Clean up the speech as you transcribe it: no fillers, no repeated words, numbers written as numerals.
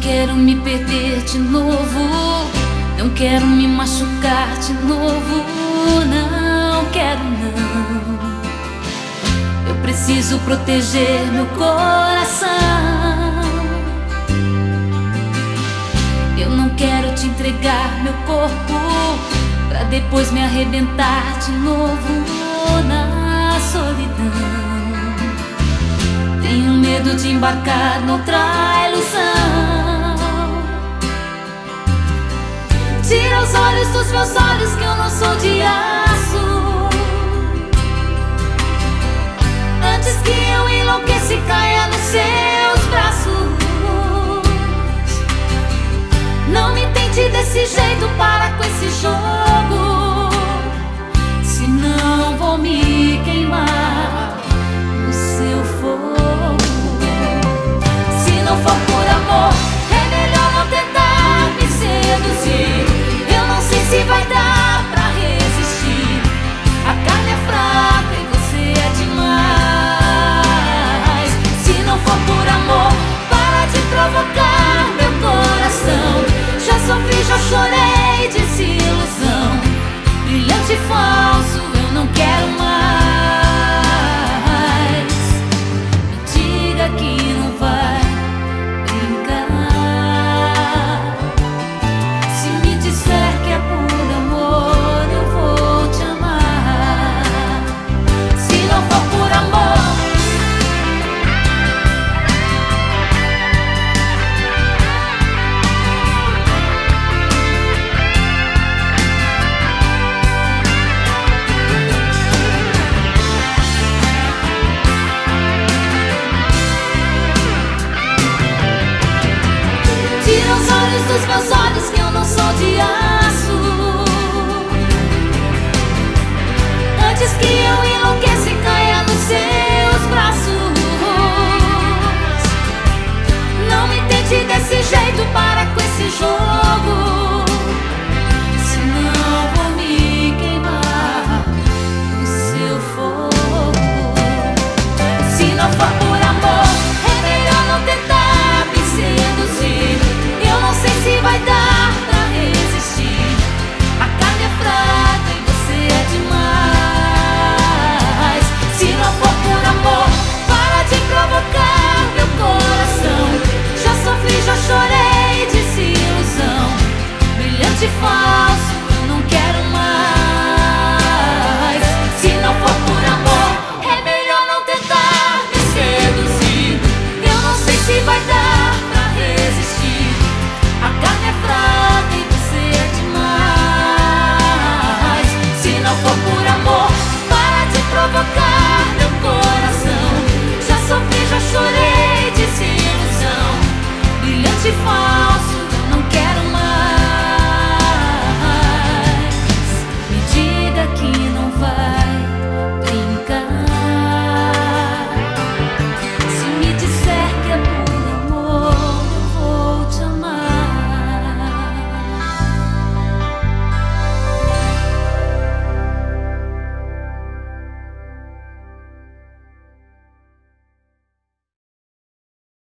quero me perder de novo, não quero me machucar de novo, não quero não. Eu preciso proteger meu coração. Eu não quero te entregar meu corpo pra depois me arrebentar de novo na solidão. Tenho medo de embarcar noutra ilusão. Tira os olhos dos meus olhos, que eu não sou de aço. Antes que eu enlouqueça e caia nos seus braços. Não me tente desse jeito, para com esse jogo, senão vou me queimar no seu fogo. Se não for por amor, é melhor não tentar me seduzir. Eu não sei se vai dar pra resistir. A carne é fraca e você é demais. Se não for por amor, para de provocar meu coração. Já sofri, já chorei, desilusão. Brilhante e falso, eu não quero mais. Me diga que não vai brincar. Se me disser que é por amor, eu vou te amar. Se não for por amor, tira os olhos dos meus olhos, que eu não sou de aço. Antes que eu